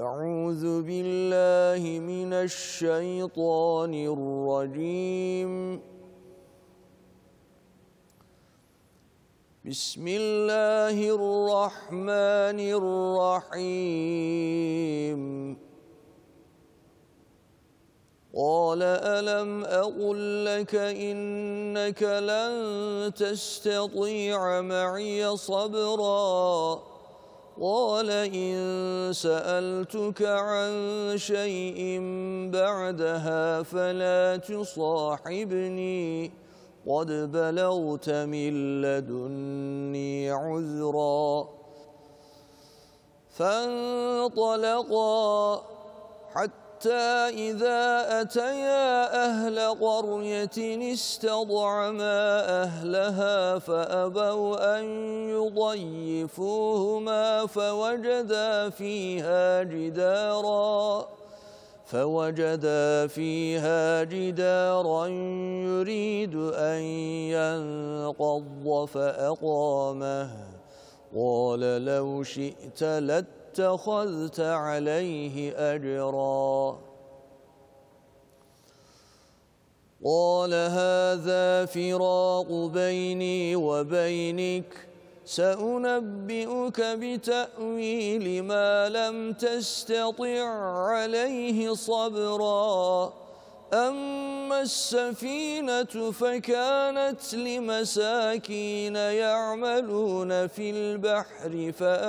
أعوذ بالله من الشيطان الرجيم. بسم الله الرحمن الرحيم. قال ألم أقل لك إنك لن تستطيع معي صبرا قال إن سألتك عن شيء بعدها فلا تصاحبني قد بلغت من لدني عذرا. فانطلقا حتى إذا أتيا أهل قرية استطعما أهلها فأبوا أن يضيفوهما فوجدا فيها جدارا يريد أن ينقض فأقامه. قال لو شئت لاتخذت عليه أجرا. قال هذا فراق بيني وبينك سأنبئك بتأويل ما لم تستطع عليه صبرا. أما السفينة فكانت لمساكين يعملون في البحر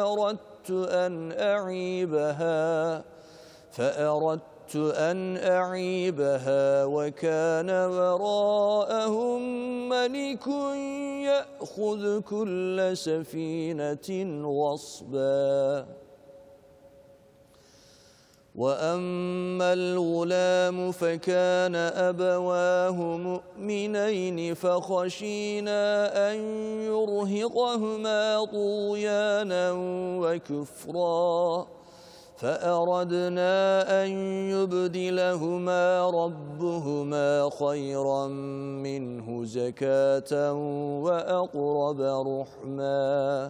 فأردت أن أعيبها وكان وراءهم ملك يأخذ كل سفينة غصبا. وأما الغلام فكان أبواه مؤمنين فخشينا أن يرهقهما طغيانا وكفرا فأردنا أن يبدلهما ربهما خيرا منه زكاة وأقرب رحما.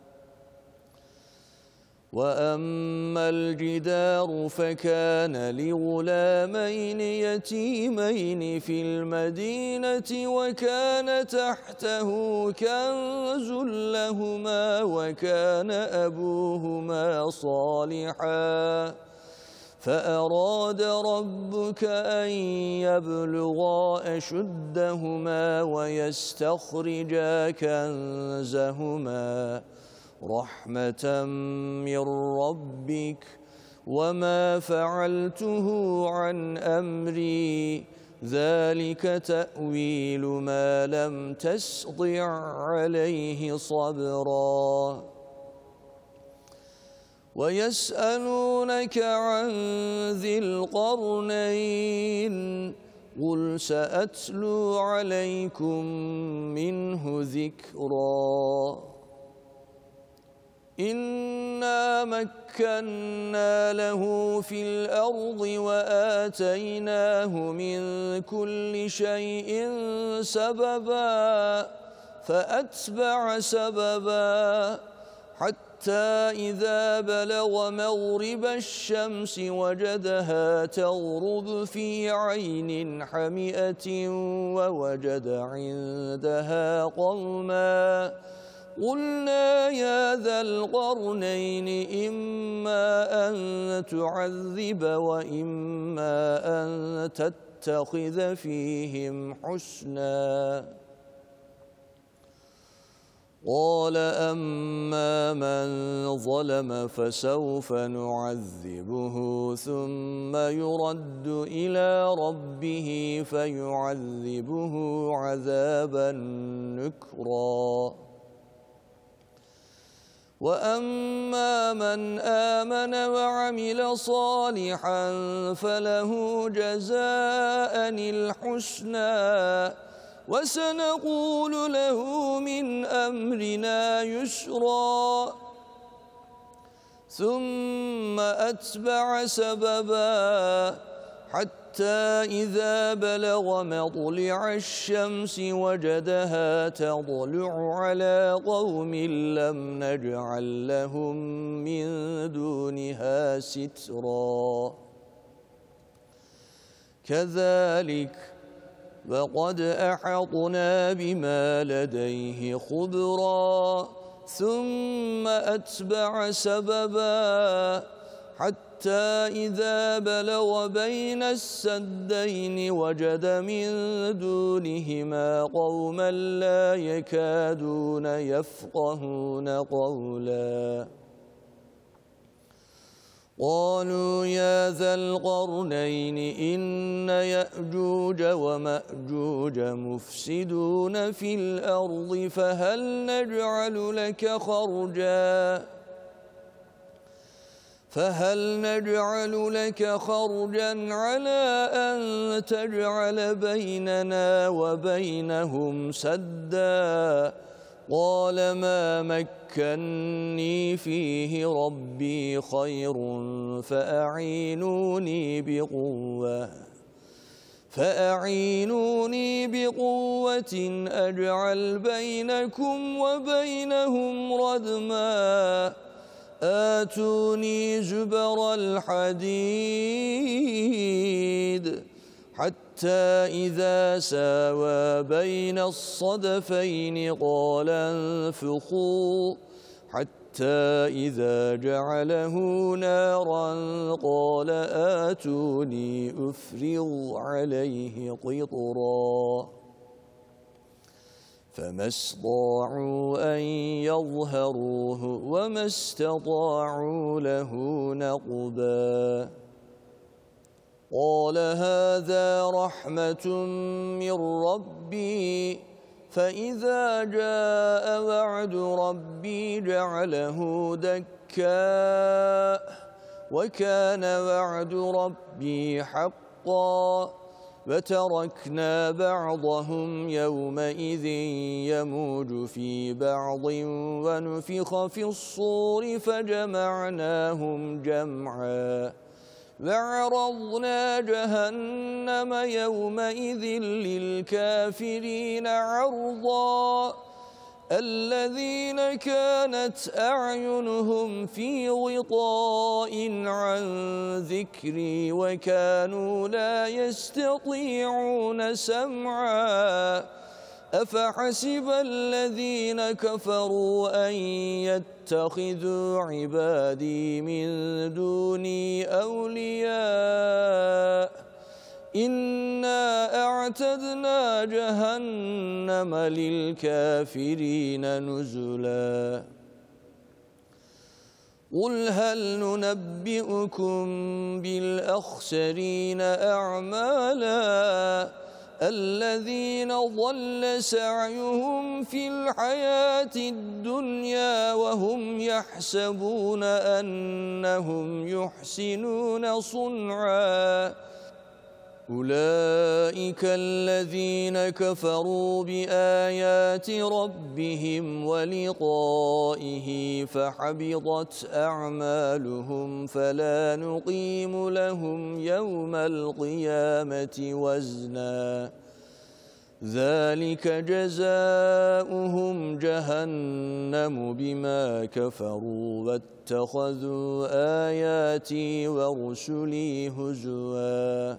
وأما الجدار فكان لغلامين يتيمين في المدينة وكان تحته كنز لهما وكان أبوهما صالحا فأراد ربك أن يبلغا أشدهما ويستخرجا كنزهما رحمة من ربك وما فعلته عن أمري ذلك تأويل ما لم تستطع عليه صبرا. ويسألونك عن ذي القرنين قل سأتلو عليكم منه ذكرا. إنا مكنا له في الأرض وآتيناه من كل شيء سببا فأتبع سببا حتى إذا بلغ مغرب الشمس وجدها تغرب في عين حمئة ووجد عندها قوما قلنا يا ذا القرنين إما أن تعذب وإما أن تتخذ فيهم حسنا. قال أما من ظلم فسوف نعذبه ثم يرد إلى ربه فيعذبه عذابا نكرا. وأما من آمن وعمل صالحا فله جزاء الحسنى وسنقول له من أمرنا يسرا. ثم أتبع سببا حتى إذا بلغ مطلع الشمس وجدها تطلع على قوم لم نجعل لهم من دونها إلا سترا كذلك وقد أحطنا بما لديه خبرا ثم أتبع سببا حتى إذا بلغ بين السدين وجد من دونهما قوما لا يكادون يفقهون قولا قالوا يا ذا القرنين إن يأجوج ومأجوج مفسدون في الأرض فهل نجعل لك خرجا على أن تجعل بيننا وبينهم سدا قال ما مكني فيه ربي خير فأعينوني بقوة أجعل بينكم وبينهم ردما آتوني زبر الحديد حتى إذا ساوى بين الصدفين قال انفخوا حتى إذا جعله نارا قال آتوني أفرغ عليه قطرا فما استطاعوا أن يظهروه وما استطاعوا له نقبا قال هذا رحمة من ربي فإذا جاء وعد ربي جعله دكا وكان وعد ربي حقا وتركنا بعضهم يومئذ يموج في بعض ونفخ في الصور فجمعناهم جمعا وعرضنا جهنم يومئذ للكافرين عرضا الذين كانت أعينهم في غطاء عن ذكري وكانوا لا يستطيعون سمعا أفحسب الذين كفروا أن يتخذوا عبادي من دوني أولياء إنا أعتدنا جهنم للكافرين نزلا قل هل ننبئكم بالأخسرين أعمالا الذين ضل سعيهم في الحياة الدنيا وهم يحسبون أنهم يحسنون صنعا أولئك الذين كفروا بآيات ربهم ولقائه فحبطت أعمالهم فلا نقيم لهم يوم القيامة وزنا ذلك جزاؤهم جهنم بما كفروا واتخذوا آياتي ورسلي هزوا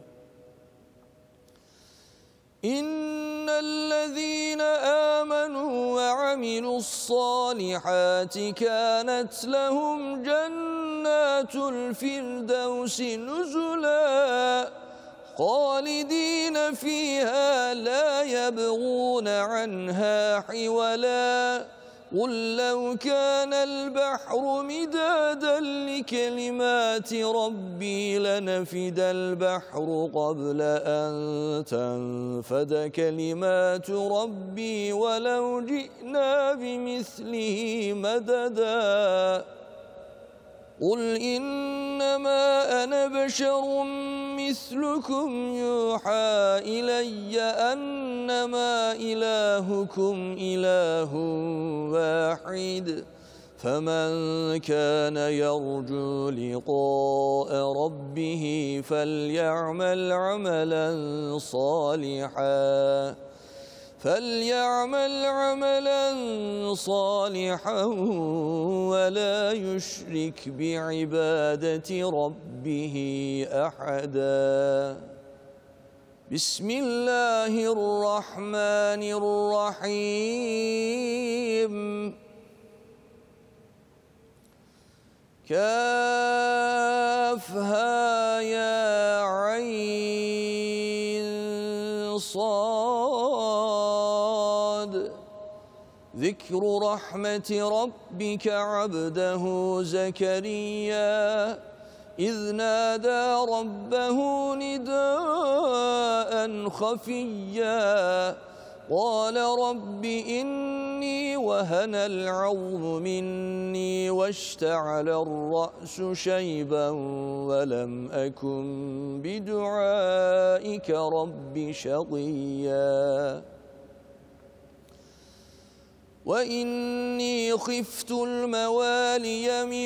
إن الذين آمنوا وعملوا الصالحات كانت لهم جنات الفردوس نزلا خالدين فيها لا يبغون عنها حولا قل لو كان البحر مدادا لكلمات ربي لنفد البحر قبل أن تنفد كلمات ربي ولو جئنا بمثله مددا قل إنما أنا بشر مثلكم يوحى إلي أنما إلهكم إله واحد فمن كان يرجو لقاء ربه فليعمل عملا صالحا فليعمل عملا صالحا ولا يشرك بعبادة ربه أحدا. بسم الله الرحمن الرحيم. كافها يا عين صاد. ذكر رحمة ربك عبده زكريا إذ نادى ربه نداء خفيا قال رب إني وهن العظم مني واشتعل الرأس شيبا ولم أكن بدعائك رب شقيا وإني خفت الموالي من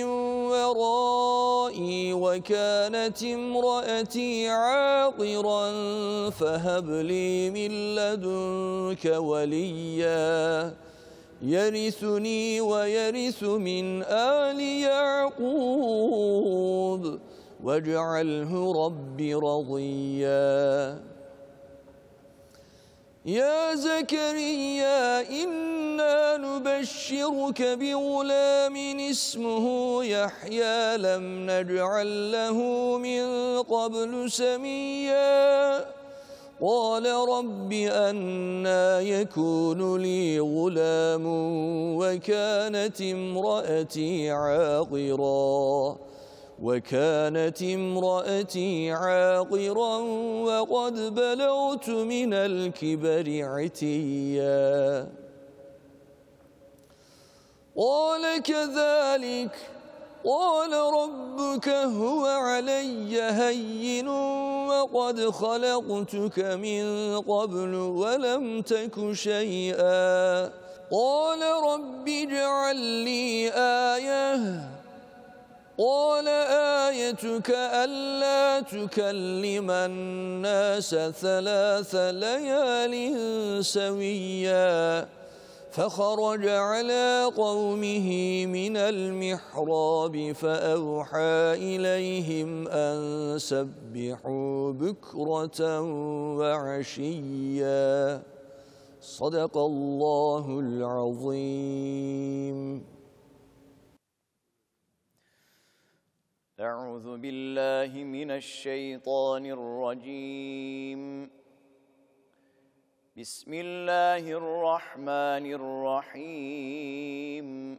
ورائي وكانت امرأتي عاقرا فهب لي من لدنك وليا يرثني ويرث من آل يعقوب واجعله رب رضيا. يا زكريا إنا نبشرك بغلام اسمه يحيى لم نجعل له من قبل سميا قال رب أنى يكون لي غلام وكانت امرأتي عاقرا وقد بلغت من الكبر عتيا قال كذلك قال ربك هو علي هين وقد خلقتك من قبل ولم تك شيئا قال رب اجعل لي آية قال آيتك ألا تكلم الناس 3 ليال سويا فخرج على قومه من المحراب فأوحى إليهم أن سبحوا بكرة وعشيا صدق الله العظيم. أعوذ بالله من الشيطان الرجيم. بسم الله الرحمن الرحيم.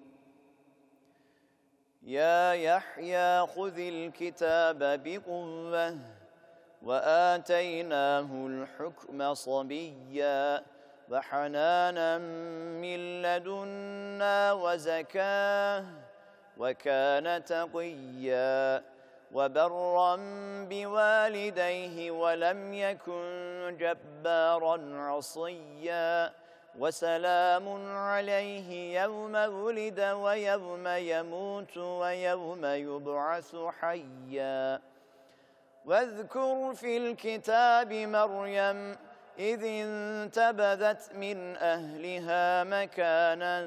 يا يحيى خذ الكتاب بقوة وآتيناه الحكم صبيا وحنانا من لدنا وزكاة وكان تقيا وبرا بوالديه ولم يكن جبارا عصيا وسلام عليه يوم ولد ويوم يموت ويوم يبعث حيا واذكر في الكتاب مريم إذ انتبذت من أهلها مكانا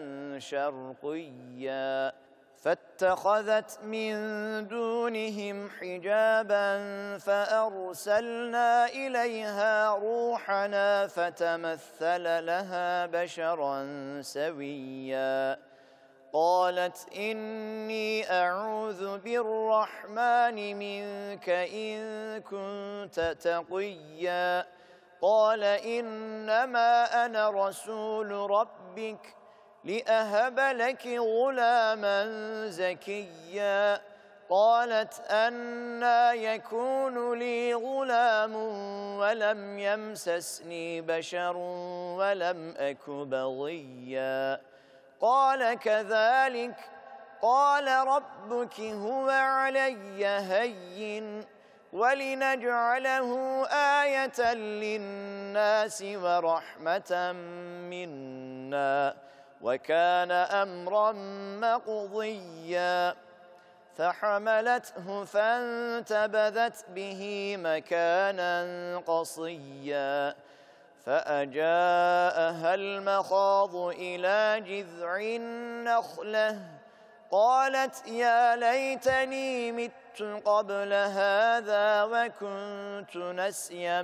شرقيا فاتخذت من دونهم حجابا فأرسلنا إليها روحنا فتمثل لها بشرا سويا قالت إني أعوذ بالرحمن منك إن كنت تقيا قال إنما أنا رسول ربك لأهب لك غلاما زكيا قالت أنى يكون لي غلام ولم يمسسني بشر ولم أك بغيا قال كذلك قال ربك هو علي هين ولنجعله آية للناس ورحمة منا وكان أمرا مقضيا فحملته فانتبذت به مكانا قصيا فأجاءها المخاض إلى جذع النخلة قالت يا ليتني مت قبل هذا وكنت نسيا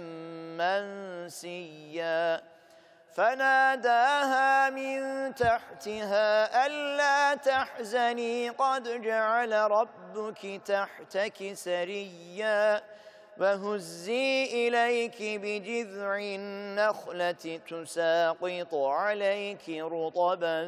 منسيا فناداها من تحتها ألا تحزني قد جعل ربك تحتك سريا وهزي إليك بجذع النخلة تساقط عليك رطبا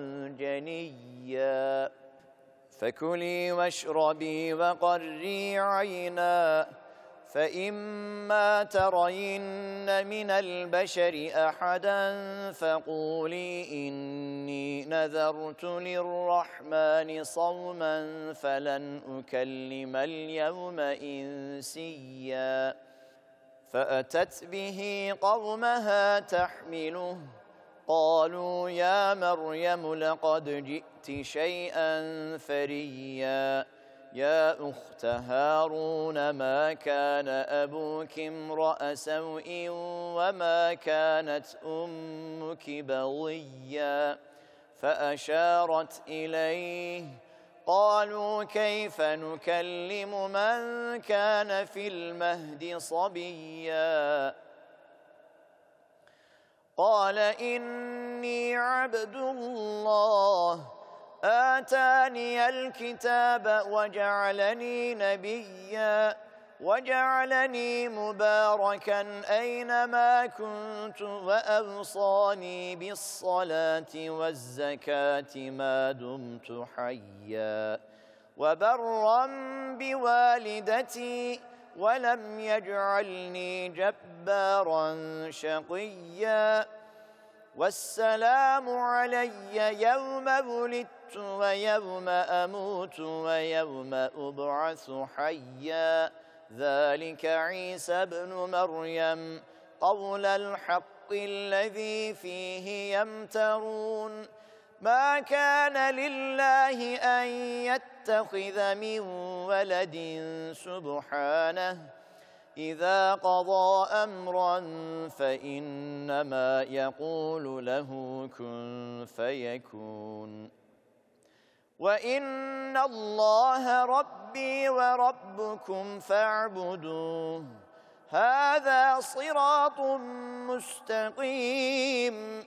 جنيا فكلي واشربي وقري عينا فإما ترين من البشر أحدا فقولي إني نذرت للرحمن صوما فلن أكلم اليوم إنسيا فأتت به قومها تحمله قالوا يا مريم لقد جئت شيئا فريا يا أخت هارون ما كان أبوك امرأ سوء وما كانت أمك بغيا فأشارت إليه قالوا كيف نكلم من كان في المهد صبيا قال إني عبد الله آتاني الكتاب وجعلني نبيا وجعلني مباركا أينما كنت وأوصاني بالصلاة والزكاة ما دمت حيا وبرا بوالدتي ولم يجعلني جبارا شقيا والسلام علي يوم ولدت ويوم أموت ويوم أبعث حيا ذلك عيسى ابن مريم قول الحق الذي فيه يمترون ما كان لله أن يتخذ من ولد سبحانه إذا قضى أمرا فإنما يقول له كن فيكون وإن الله ربي وربكم فاعبدوه هذا صراط مستقيم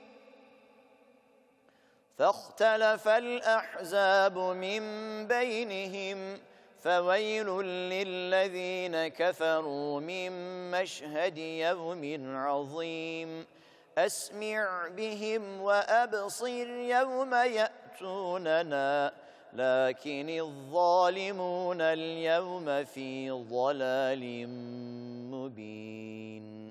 فاختلف الأحزاب من بينهم فويل للذين كفروا من مشهد يوم عظيم أسمع بهم وأبصر يوم يأتوننا لكن الظالمون اليوم في ضلال مبين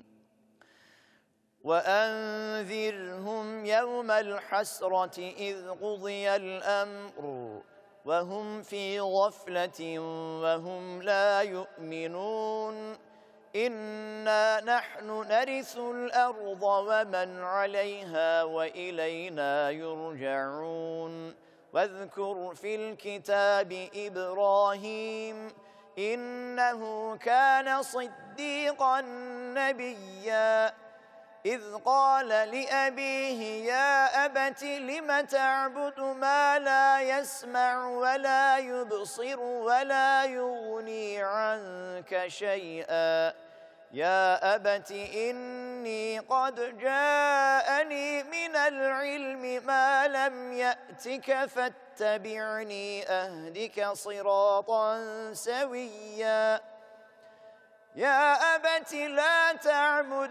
وأنذرهم يوم الحسرة إذ قضي الأمر وهم في غفلة وهم لا يؤمنون إنا نحن نرث الأرض ومن عليها وإلينا يرجعون واذكر في الكتاب إبراهيم إنه كان صديقا نبيا إذ قال لأبيه يا أبت لم تعبد ما لا يسمع ولا يبصر ولا يغني عنك شيئا يا أبت إني قد جاءني من العلم ما لم يأتك فاتبعني أهدك صراطا سويا يا أبت لا تعبد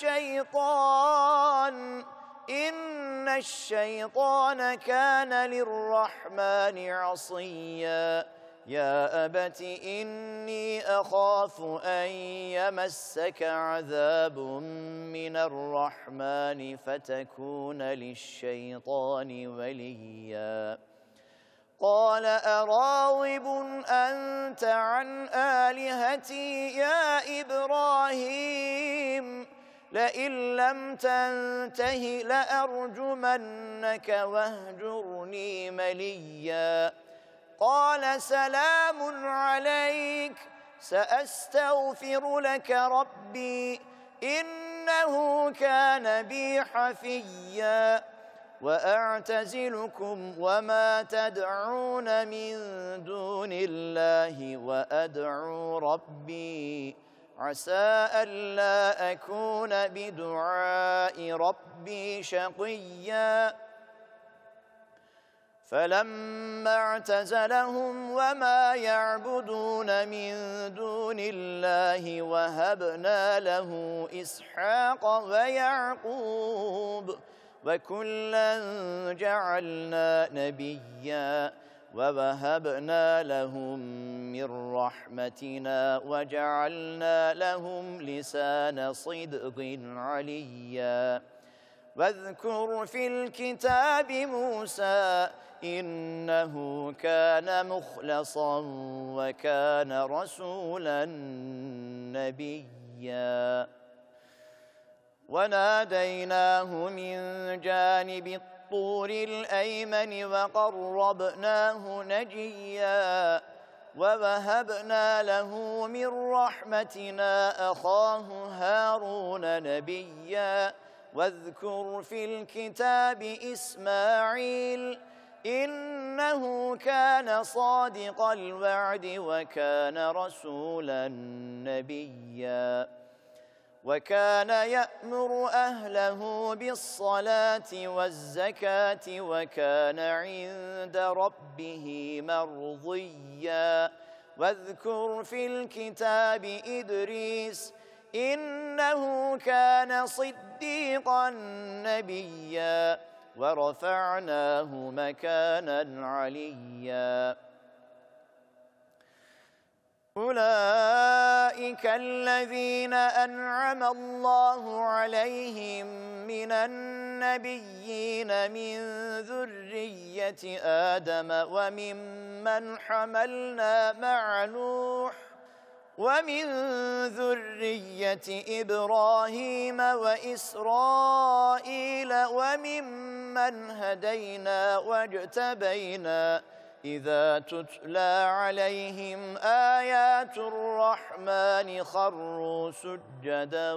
الشيطان إن الشيطان كان للرحمن عصيا يا أبت إني أخاف أن يمسك عذاب من الرحمن فتكون للشيطان وليا قال أراغب أنت عن آلهتي يا إبراهيم لئن لم تنته لأرجمنك واهجرني مليا قال سلام عليك سأستغفر لك ربي إني إنه كان بي حفيا وأعتزلكم وما تدعون من دون الله وأدعو ربي عسى ألا أكون بدعاء ربي شقيا فلما اعتزلهم وما يعبدون من دون الله وهبنا له إسحاق ويعقوب وكلا جعلنا نبيا ووهبنا لهم من رحمتنا وجعلنا لهم لسان صدق عليا واذكر في الكتاب موسى إنه كان مخلصا وكان رسولا نبيا وناديناه من جانب الطور الأيمن وقربناه نجيا ووهبنا له من رحمتنا أخاه هارون نبيا واذكر في الكتاب إسماعيل إنه كان صادق الوعد وكان رسولا نبيا وكان يأمر أهله بالصلاة والزكاة وكان عند ربه مرضيا واذكر في الكتاب إدريس إنه كان صديقا نبيا ورفعناه مكانا عليا أولئك الذين أنعم الله عليهم من النبيين من ذرية آدم وممن حملنا مع نوح ومن ذرية إبراهيم وإسرائيل وممن هدينا واجتبينا إذا تتلى عليهم آيات الرحمن خروا سجدا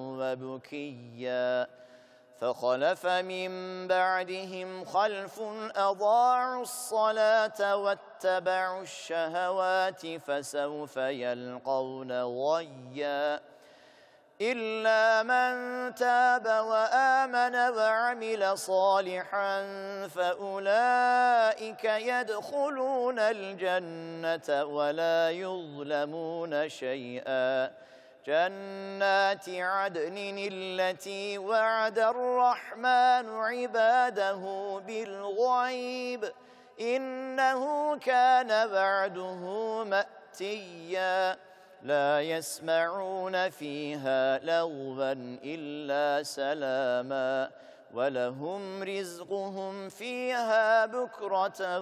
وبكيا فخلف من بعدهم خلف أضاعوا الصلاة واتبعوا الشهوات فسوف يلقون غيا إلا من تاب وآمن وعمل صالحا فأولئك يدخلون الجنة ولا يظلمون شيئا جنات عدن التي وعد الرحمن عباده بالغيب إنه كان وعده مأتيا لا يسمعون فيها لغوا إلا سلاما ولهم رزقهم فيها بكرة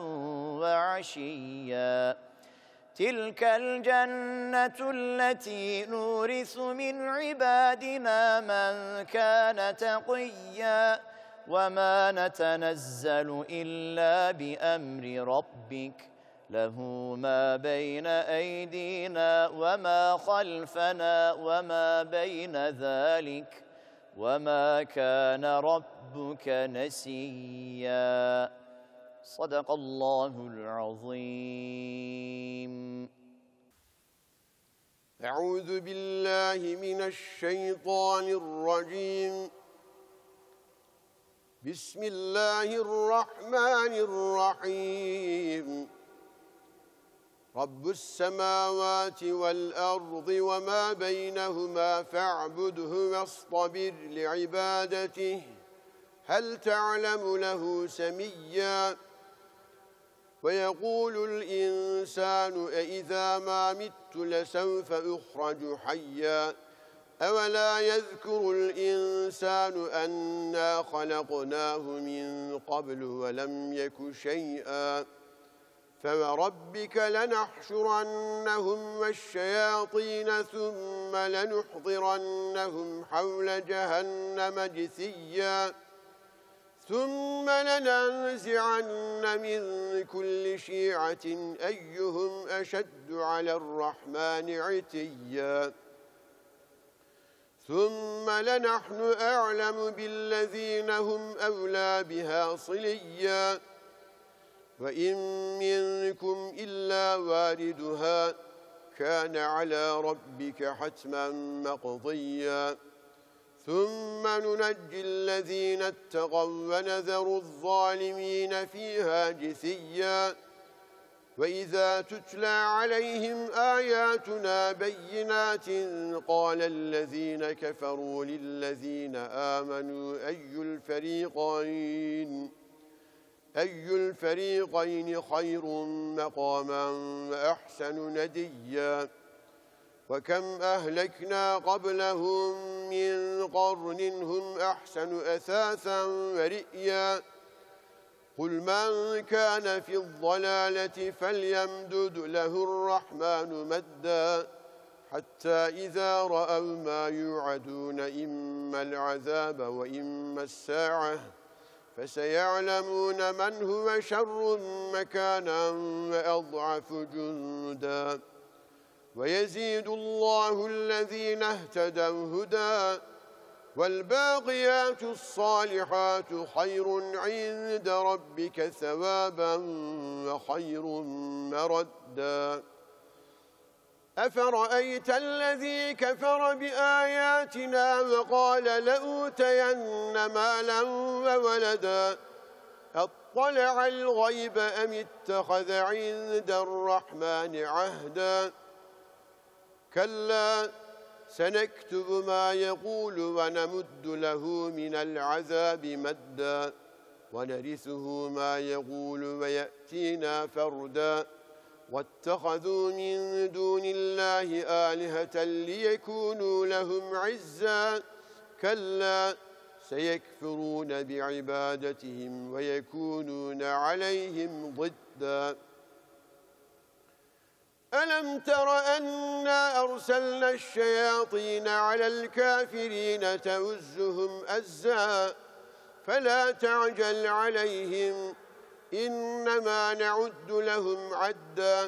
وعشيا تلك الجنة التي نورث من عبادنا من كان تقيا وما نتنزل إلا بأمر ربك له ما بين أيدينا وما خلفنا وما بين ذلك وما كان ربك نسيا صدق الله العظيم. أعوذ بالله من الشيطان الرجيم. بسم الله الرحمن الرحيم. رب السماوات والأرض وما بينهما فاعبده واصطبر لعبادته هل تعلم له سميا ويقول الإنسان أإذا ما مت لسوف أخرج حيا أولا يذكر الإنسان أنا خلقناه من قبل ولم يك شيئا فوربك لنحشرنهم والشياطين ثم لنحضرنهم حول جهنم جثيا ثم لننزعن من كل شيعة أيهم أشد على الرحمن عتيا ثم لنحن أعلم بالذين هم أولى بها صليا وإن منكم إلا واردها كان على ربك حتما مقضيا ثم ننجي الذين اتقوا ونذر الظالمين فيها جثيا وإذا تتلى عليهم آياتنا بينات قال الذين كفروا للذين آمنوا أي الفريقين خير مقاما وأحسن نديا وكم أهلكنا قبلهم من قرن هم أحسن أثاثا ورئيا قل من كان في الضلالة فليمدد له الرحمن مدا حتى إذا رأوا ما يوعدون إما العذاب وإما الساعة فسيعلمون من هو شر مكانا وأضعف جندا ويزيد الله الذين اهتدوا هدى والباقيات الصالحات خير عند ربك ثوابا وخير مردا أفرأيت الذي كفر بآياتنا وقال لأوتين مالا وولدا أطلع الغيب أم اتخذ عند الرحمن عهدا كلا سنكتب ما يقول ونمد له من العذاب مدا ونرثه ما يقول ويأتينا فردا واتخذوا من دون الله آلهة ليكونوا لهم عزا كلا سيكفرون بعبادتهم ويكونون عليهم ضدا ألم تر أنا أرسلنا الشياطين على الكافرين تؤزهم أزا فلا تعجل عليهم إنما نعد لهم عدا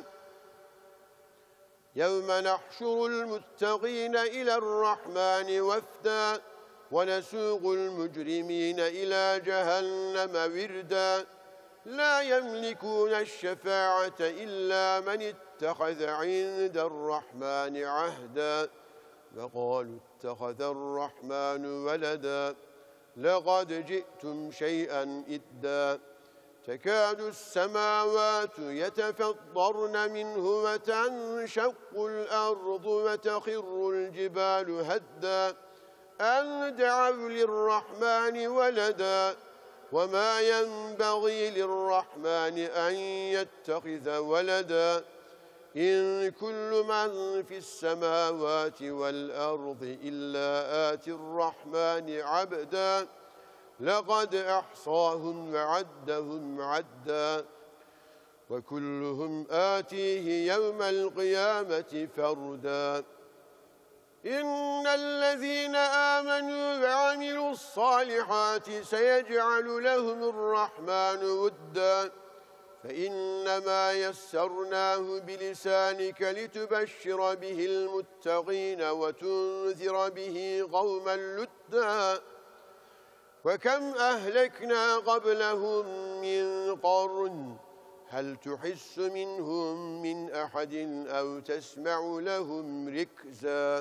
يوم نحشر المتقين إلى الرحمن وفدا ونسوق المجرمين إلى جهنم وردا لا يملكون الشفاعة إلا من اتخذ عند الرحمن عهدا وقالوا اتخذ الرحمن ولدا لقد جئتم شيئا إدا تكاد السماوات يتفطرن منه وتنشق الأرض وتخر الجبال هدا أن دعوا للرحمن ولدا وما ينبغي للرحمن أن يتخذ ولدا إن كل من في السماوات والأرض إلا آتي الرحمن عبدا لقد أحصاهم وعدهم عدا وكلهم آتيه يوم القيامة فردا إن الذين آمنوا وعملوا الصالحات سيجعل لهم الرحمن ودا فإنما يسرناه بلسانك لتبشر به المتقين وتنذر به قوما لدا وكم أهلكنا قبلهم من قرن هل تحس منهم من أحد أو تسمع لهم ركزا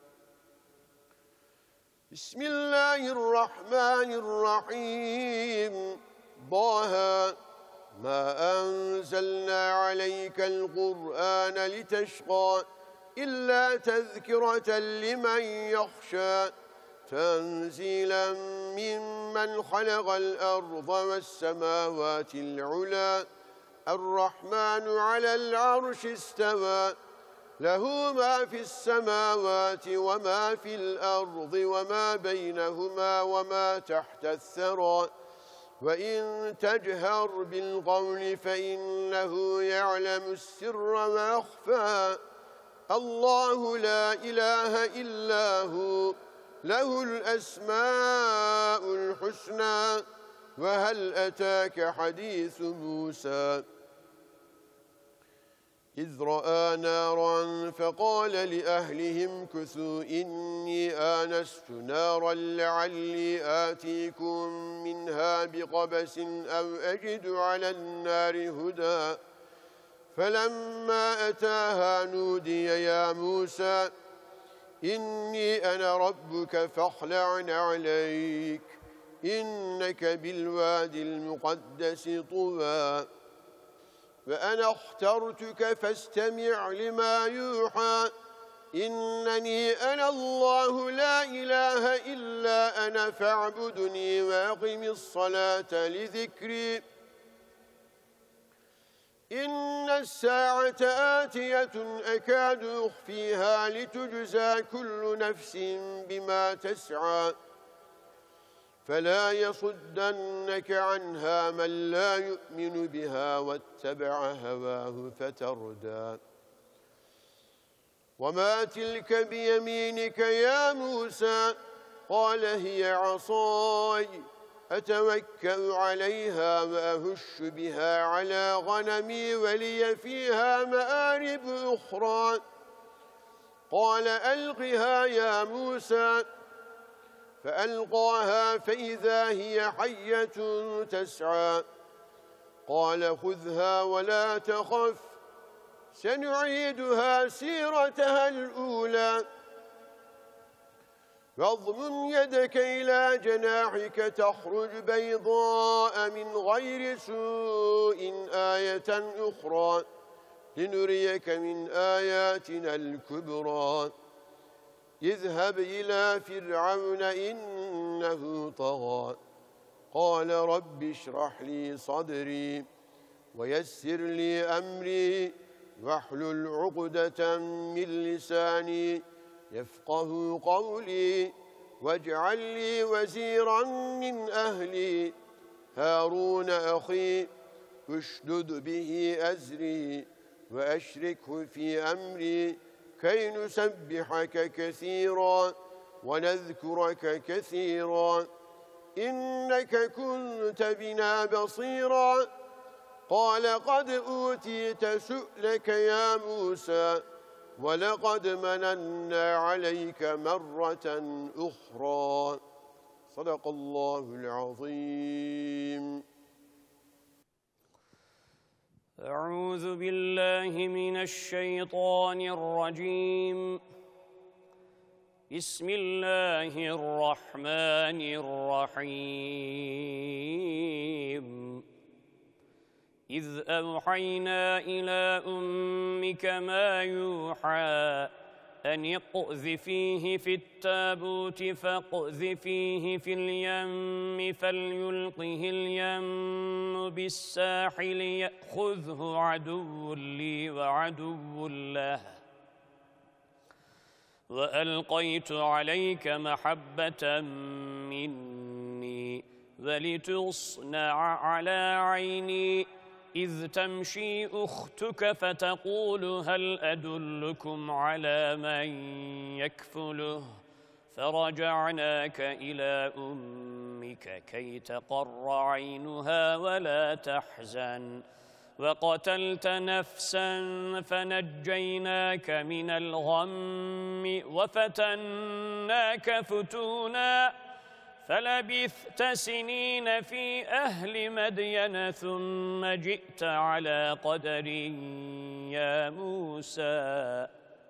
بسم الله الرحمن الرحيم ضاها ما أنزلنا عليك القرآن لتشقى إلا تذكرة لمن يخشى تنزيلا ممن خلق الأرض والسماوات العلى الرحمن على العرش استوى له ما في السماوات وما في الأرض وما بينهما وما تحت الثرى وإن تجهر بالقول فإنه يعلم السر وأخفى الله لا إله إلا هو له الأسماء الحسنى وهل أتاك حديث موسى إذ رأى نارا فقال لأهلهم كثوا إني آنست نارا لعلي آتيكم منها بقبس أو أجد على النار هدى فلما أتاها نودي يا موسى إني أنا ربك فاخلع عليك إنك بالوادي المقدس طوى فأنا اخترتك فاستمع لما يوحى إنني أنا الله لا إله إلا أنا فاعبدني وأقم الصلاة لذكري إن الساعة آتية أكاد أخفيها لتجزى كل نفس بما تسعى فلا يصدنك عنها من لا يؤمن بها واتبع هواه فتردى وما تلك بيمينك يا موسى قال هي عصاي أتوكأ عليها وأهش بها على غنمي ولي فيها مآرب أخرى قال ألقها يا موسى فألقاها فإذا هي حية تسعى قال خذها ولا تخف سنعيدها سيرتها الأولى واضمم يدك إلى جناحك تخرج بيضاء من غير سوء آية أخرى لنريك من آياتنا الكبرى اذهب إلى فرعون إنه طغى قال رب اشرح لي صدري ويسر لي أمري واحلل عقدة من لساني يفقه قولي واجعل لي وزيرا من أهلي هارون أخي اشدد به أزري وأشركه في أمري كي نسبحك كثيرا ونذكرك كثيرا إنك كنت بنا بصيرا قال قد أوتيت سؤلك يا موسى ولقد مننا عليك مرة أخرى صدق الله العظيم. أعوذ بالله من الشيطان الرجيم. بسم الله الرحمن الرحيم. إذ أوحينا إلى أمك ما يوحى أن اقذفيه في التابوت فاقذفيه في اليم فليلقه اليم بالساحل يأخذه عدو لي وعدو له وألقيت عليك محبة مني ولتصنع على عيني إذ تمشي أختك فتقول هل أدلكم على من يكفله فرجعناك إلى أمك كي تقر عينها ولا تحزن وقتلت نفسا فنجيناك من الغم وفتناك فتونا فلبثت سنين في أهل مدين ثم جئت على قدر يا موسى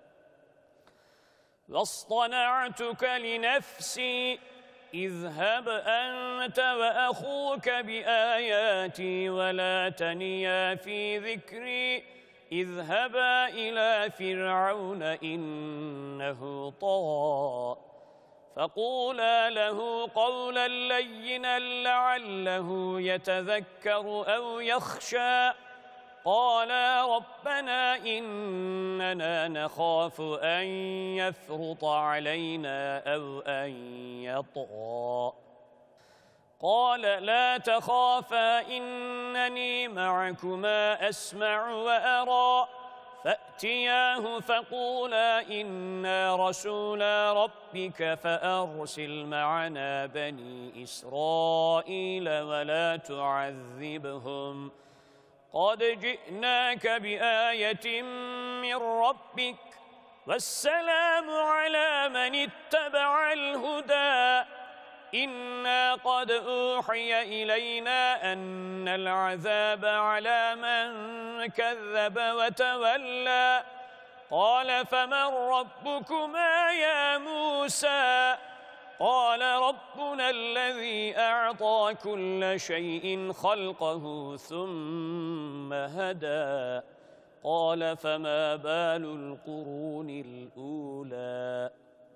واصطنعتك لنفسي اذهب أنت وأخوك بآياتي ولا تنيا في ذكري اذهبا إلى فرعون إنه طغى فقولا له قولا لينا لعله يتذكر أو يخشى قالا ربنا إننا نخاف أن يفرط علينا أو أن يطغى قال لا تخافا إنني معكما أسمع وأرى فأتياه فقولا إنا رسولا ربك فأرسل معنا بني إسرائيل ولا تعذبهم قد جئناك بآية من ربك والسلام على من اتبع الهدى إنا قد أوحي إلينا أن العذاب على من كذب وتولى قال فمن ربكما يا موسى قال ربنا الذي أعطى كل شيء خلقه ثم هدى قال فما بال القرون الأولى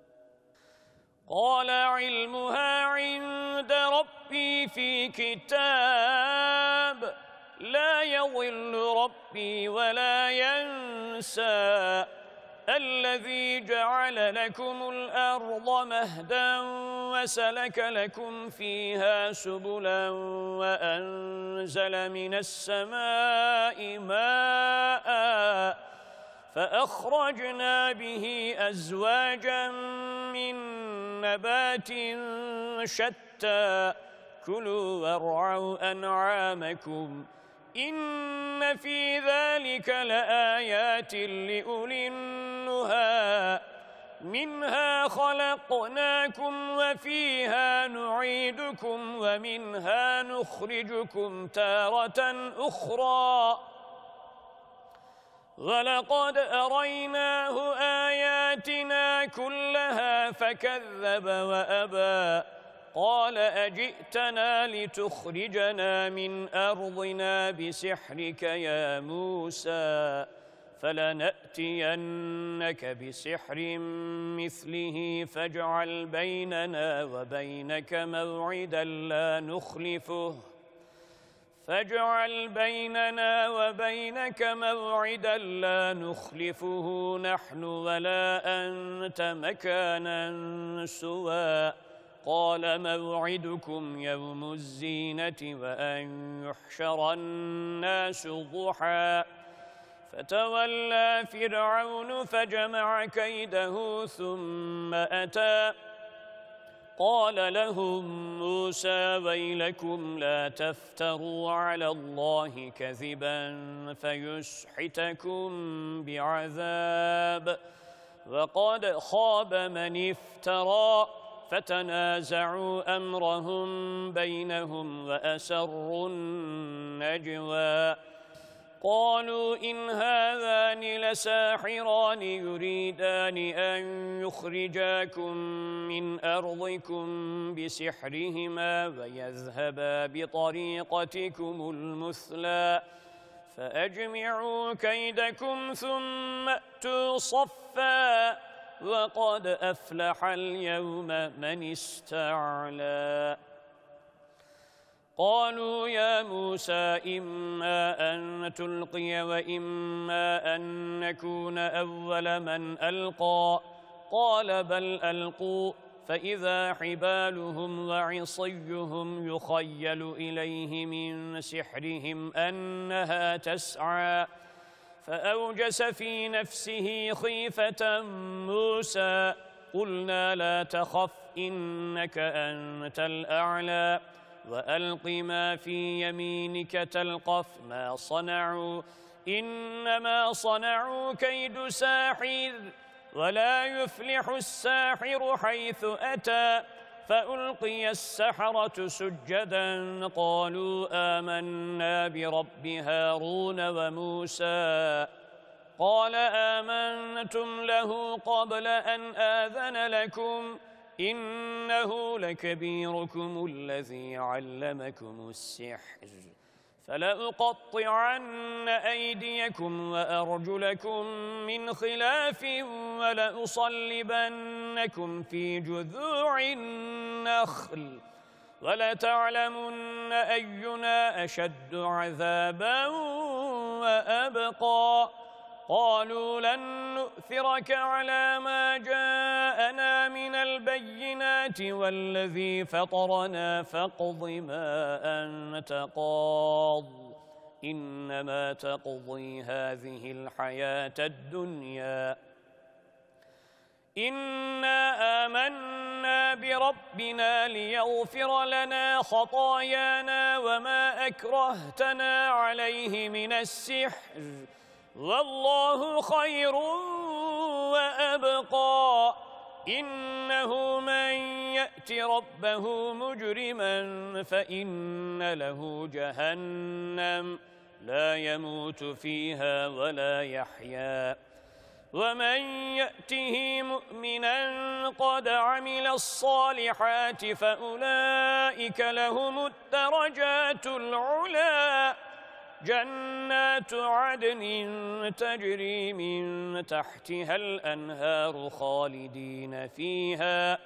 قال علمها عند ربي في كتاب لا يضل ربي ولا ينسى الذي جعل لكم الأرض مهدا وسلك لكم فيها سبلا وأنزل من السماء ماء فأخرجنا به أزواجا من نبات شتى كلوا وارعوا أنعامكم إن في ذلك لآيات لأولي النهى منها خلقناكم وفيها نعيدكم ومنها نخرجكم تارة أخرى ولقد أريناه آياتنا كلها فكذب وأبى قال أجئتنا لتخرجنا من أرضنا بسحرك يا موسى فلنأتينك بسحر مثله فاجعل بيننا وبينك موعدا لا نخلفه نحن ولا أنت مكانا سوى قال موعدكم يوم الزينة وأن يحشر الناس ضحى فتولى فرعون فجمع كيده ثم أتى قال لهم موسى ويلكم لا تفتروا على الله كذبا فيسحتكم بعذاب وقد خاب من افترى فتنازعوا أمرهم بينهم وأسروا النجوى قالوا إن هذان لساحران يريدان أن يخرجاكم من أرضكم بسحرهما ويذهبا بطريقتكم المثلى فأجمعوا كيدكم ثم أتوا صفا وقد أفلح اليوم من استعلى قالوا يا موسى إما أن تلقي وإما أن نكون أول من ألقى قال بل ألقوا فإذا حبالهم وعصيهم يخيل إليه من سحرهم أنها تسعى فأوجس في نفسه خيفة موسى قلنا لا تخف إنك أنت الأعلى وألق ما في يمينك تلقف ما صنعوا إنما صنعوا كيد ساحر ولا يفلح الساحر حيث أتى فألقي السحرة سجدا قالوا آمنا برب هارون وموسى قال آمنتم له قبل أن آذن لكم إنه لكبيركم الذي علمكم السحر فلأقطعن أيديكم وأرجلكم من خلاف ولأصلبنكم في جذوع النخل ولتعلمن أينا أشد عذابا وأبقى قالوا لن نؤثرك على ما جاءنا من البينات والذي فطرنا فاقض ما أنت قاض إنما تقضي هذه الحياة الدنيا إنا آمنا ربنا ليغفر لنا خطايانا وما أكرهتنا عليه من السحر والله خير وأبقى إنه من يأت ربه مجرما فإن له جهنم لا يموت فيها ولا يحيا ومن يأته مؤمنا قد عمل الصالحات فأولئك لهم الدرجات العلى جنات عدن تجري من تحتها الأنهار خالدين فيها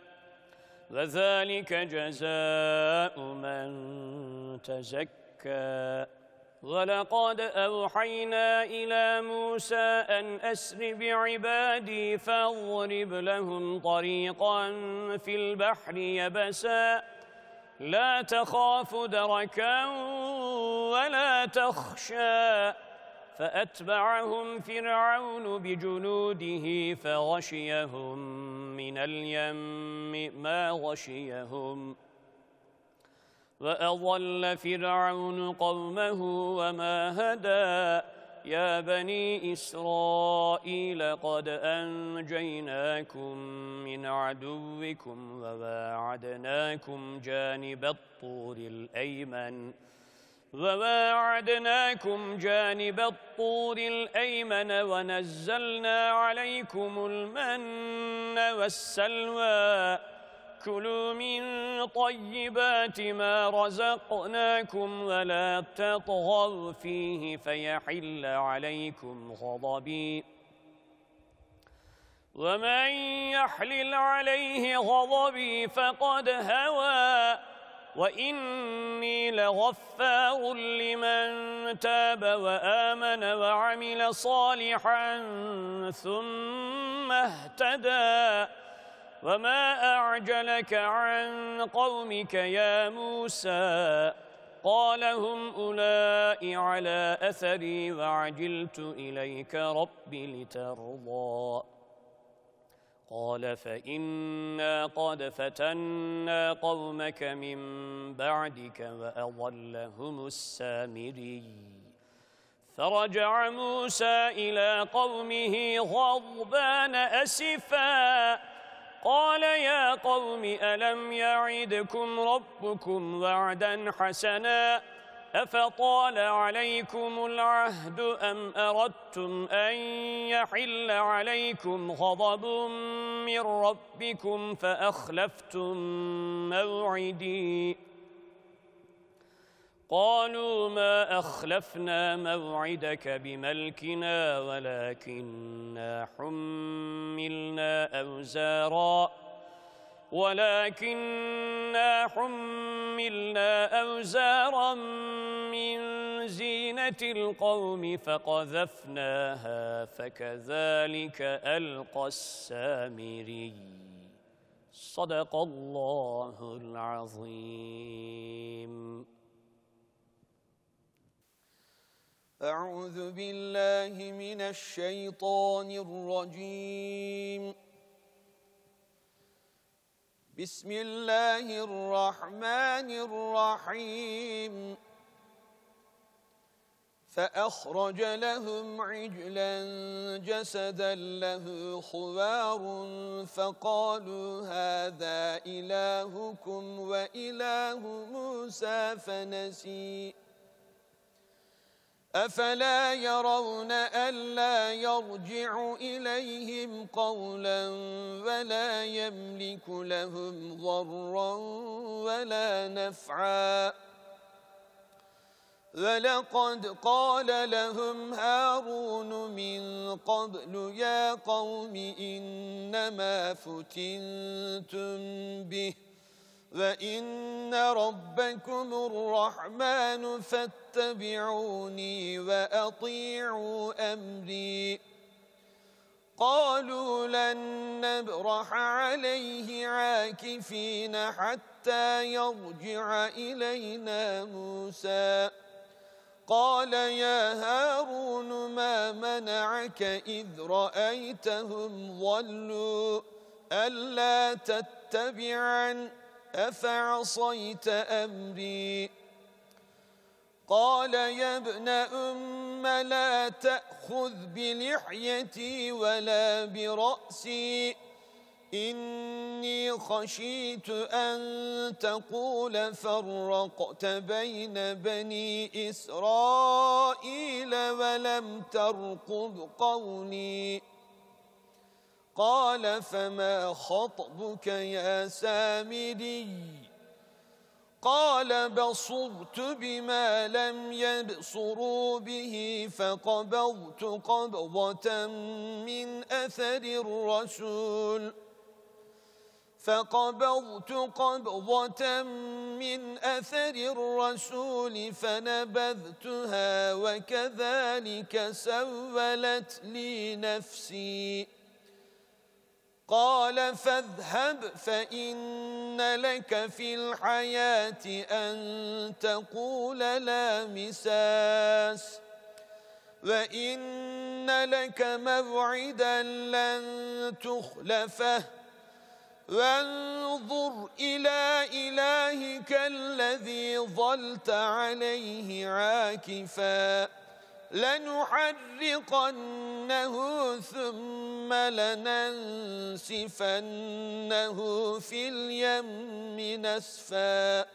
وذلك جزاء من تزكى ولقد أوحينا إلى موسى أن أسر بعبادي فاضرب لهم طريقا في البحر يبسا لا تخاف دركا ولا تخشى فأتبعهم فرعون بجنوده فغشيهم من اليم ما غشيهم وأضل فرعون قومه وما هدى يا بني إسرائيل قد أنجيناكم من عدوكم وواعدناكم جانب الطور الأيمن ونزلنا عليكم المن والسلوى كلوا من طيبات ما رزقناكم ولا تطغوا فيه فيحل عليكم غضبي ومن يحلل عليه غضبي فقد هوى وإني لغفار لمن تاب وآمن وعمل صالحا ثم اهتدى وما أعجلك عن قومك يا موسى قال هم أولئك على أثري وعجلت إليك رب لترضى قال فإنا قد فتنا قومك من بعدك وأضلهم السامري فرجع موسى إلى قومه غضبان أسفا قال يا قوم ألم يعدكم ربكم وعدا حسنا أفطال عليكم العهد أم أردتم أن يحل عليكم غضب من ربكم فأخلفتم موعدي قالوا ما أخلفنا موعدك بملكنا ولكننا حملنا أوزارا من زينة القوم فقذفناها فكذلك ألقى السامري صدق الله العظيم. أعوذ بالله من الشيطان الرجيم. بسم الله الرحمن الرحيم. فأخرج لهم عجلا جسدا له خوار فقالوا هذا إلهكم وإله موسى فنسي أفلا يرون ألا يرجع إليهم قولا ولا يملك لهم ضرا ولا نفعا ولقد قال لهم هارون من قبل يا قوم إنما فتنتم به وإن ربكم الرحمن فاتبعوني وأطيعوا أمري قالوا لن نبرح عليه عاكفين حتى يرجع إلينا موسى قال يا هارون ما منعك إذ رأيتهم ضلوا ألا تتبعن أفعصيت أمري قال يا ابن أم لا تأخذ بلحيتي ولا برأسي إني خشيت أن تقول فرقت بين بني إسرائيل ولم ترقب قولي قال فما خطبك يا سامري قال بصرت بما لم يبصروا به فقبضت قبضة من أثر الرسول فنبذتها وكذلك سولت لي نفسي قال فاذهب فإن لك في الحياة أن تقول لا مساس وإن لك موعدا لن تخلفه وانظر إلى إلهك الذي ظلت عليه عاكفا لنحرقنه ثم لننسفنه في اليم نسفا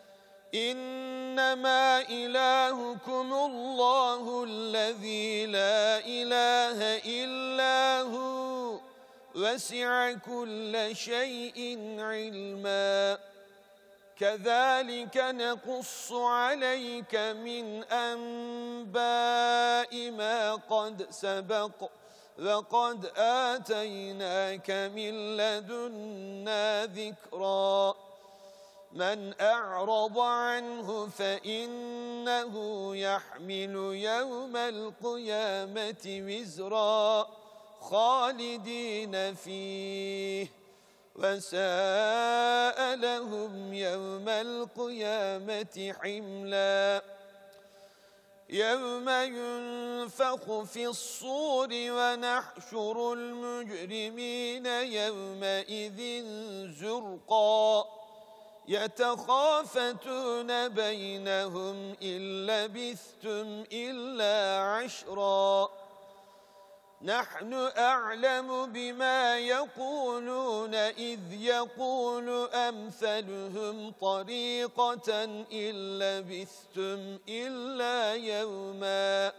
إنما إلهكم الله الذي لا إله إلا هو وسع كل شيء علما كذلك نقص عليك من أنباء ما قد سبق وقد آتيناك من لدنا ذكرا من أعرض عنه فإنه يحمل يوم القيامة وزرا خالدين فيه وساء لهم يوم القيامة حملا يوم ينفخ في الصور ونحشر المجرمين يومئذ زرقا يتخافتون بينهم إن لبثتم إلا عشرا نحن أعلم بما يقولون إذ يقول أمثلهم طريقة إن لبثتم إلا يوما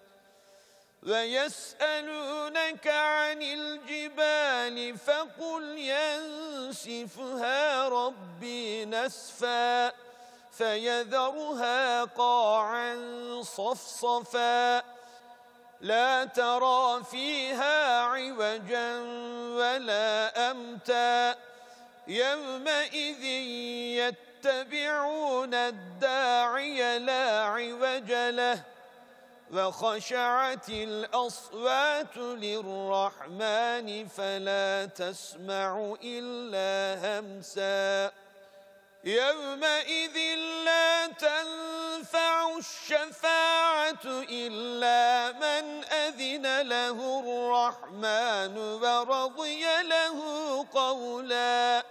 ويسألونك عن الجبال فقل ينسفها ربي نسفا فيذرها قاعا صفصفا لا ترى فيها عوجا ولا أمتا يومئذ يتبعون الداعي لا عوج له وخشعت الأصوات للرحمن فلا تسمع إلا همسا يومئذ لا تنفع الشفاعة إلا من أذن له الرحمن ورضي له قولا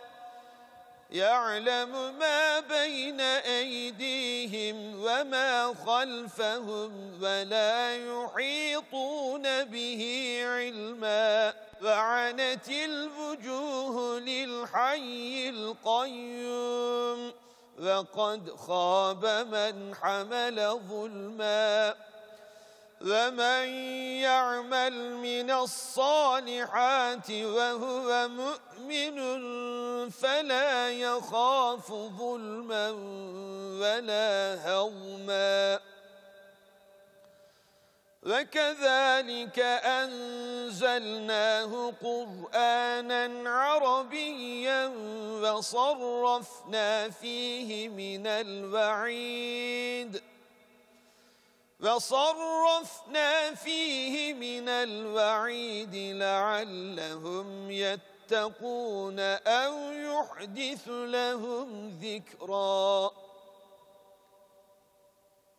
يعلم ما بين أيديهم وما خلفهم ولا يحيطون به علما وعنت الوجوه للحي القيوم وقد خاب من حمل ظلما ومن يعمل من الصالحات وهو مؤمن فلا يخاف ظلما ولا هضما وكذلك أنزلناه قرآنا عربيا وصرفنا فيه من الوعيد لعلهم يتقون أو يحدث لهم ذكرا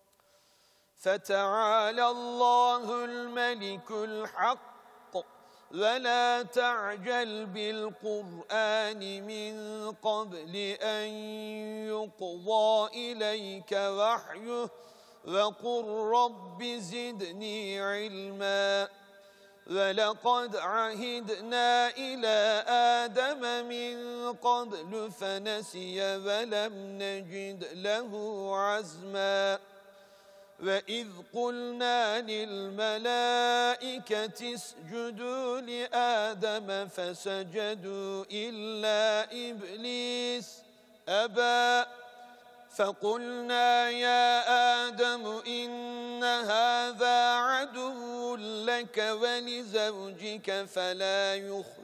فتعالى الله الملك الحق ولا تعجل بالقرآن من قبل أن يقضى إليك وحيه وقل رب زدني علما ولقد عهدنا إلى آدم من قبل فنسي ولم نجد له عزما وإذ قلنا للملائكة اسجدوا لآدم فسجدوا إلا إبليس أبى فقلنا يا آدم إن هذا عدو لك ولزوجك فلا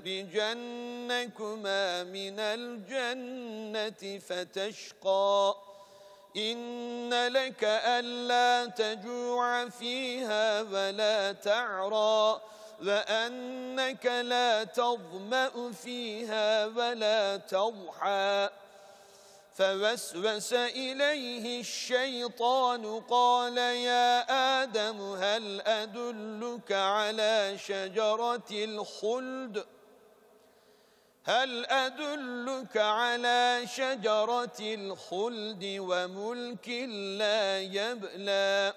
يخرجنكما من الجنة فتشقى إن لك ألا تجوع فيها ولا تعرى وأنك لا تظمأ فيها ولا تضحى فوسوس إليه الشيطان قال يا آدم هل أدلك على شجرة الخلد وملك لا يبلى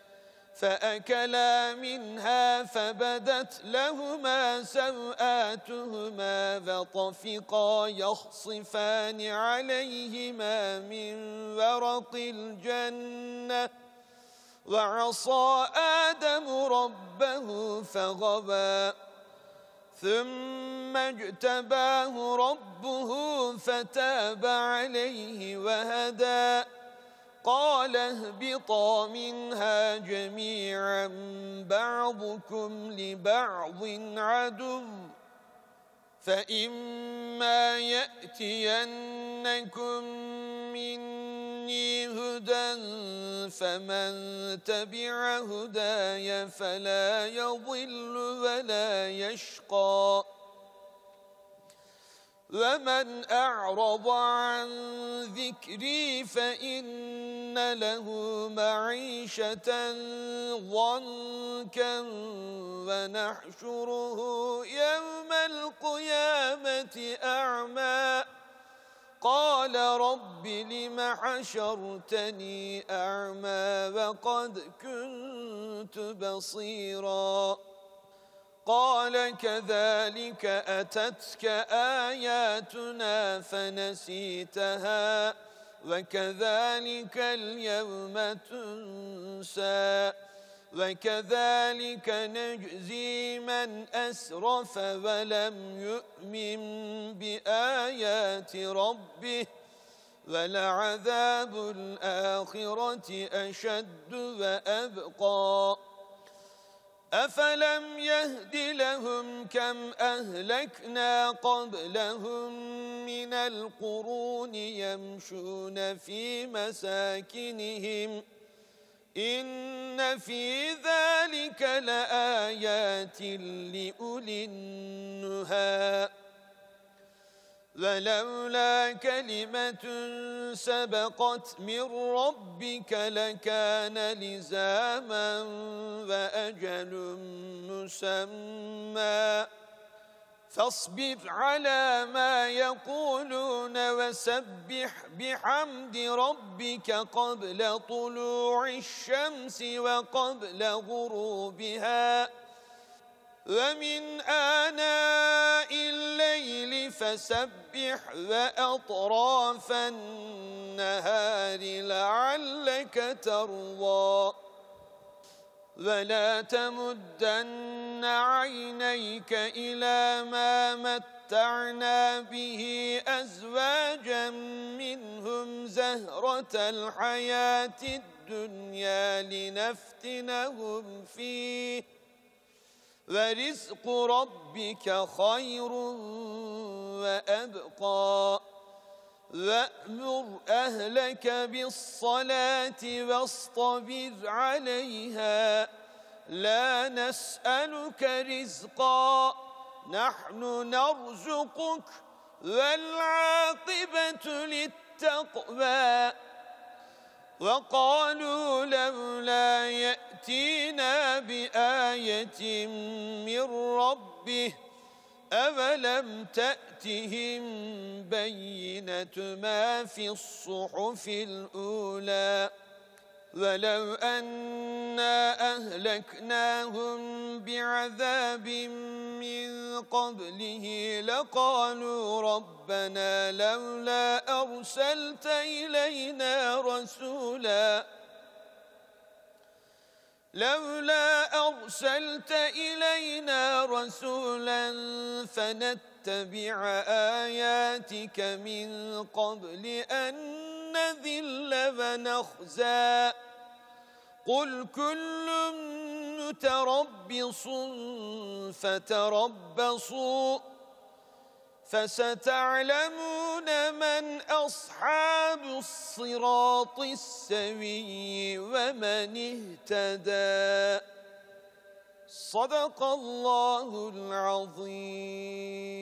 فأكلا منها فبدت لهما سوآتهما فطفقا يخصفان عليهما من ورق الجنة وعصى آدم ربه فغوى ثم اجتباه ربه فتاب عليه وهدى قال اهبطا منها جميعا بعضكم لبعض عدو فإما يأتينكم مني هدى فمن تبع هداي فلا يضل ولا يشقى ومن أعرض عن ذكري فإن له معيشة ضنكا ونحشره يوم القيامة أعمى قال رب لم حشرتني أعمى وقد كنت بصيرا قال كذلك أتتك آياتنا فنسيتها وكذلك اليوم تنسى وكذلك نجزي من أسرف ولم يؤمن بآيات ربه ولعذاب الآخرة أشد وأبقى أفلم يهد لهم كم أهلكنا قبلهم من القرون يمشون في مساكنهم إن في ذلك لآيات لأولي النهى ولولا كلمة سبقت من ربك لكان لزاما وأجل مسمى فاصبر على ما يقولون وسبح بحمد ربك قبل طلوع الشمس وقبل غروبها ومن آناء الليل فسبح وأطراف النهار لعلك ترضى ولا تمدن عينيك إلى ما متعنا به أزواجا منهم زهرة الحياة الدنيا لنفتنهم فيه ورزق ربك خير وأبقى وأمر أهلك بالصلاة واصطبر عليها لا نسألك رزقا نحن نرزقك والعاقبة للتقوى وقالوا لولا يأتينا بآية من ربه ربه أولم تأتهم بينة ما في الصحف الأولى ولو أنا أهلكناهم بعذاب من قبله لقالوا ربنا لولا أرسلت إلينا رسولا فنتبع آياتك من قبل أن نذل ونخزى قل كل متربص فتربصوا فستعلمون من أصحاب الصراط السوي ومن اهتدى صدق الله العظيم.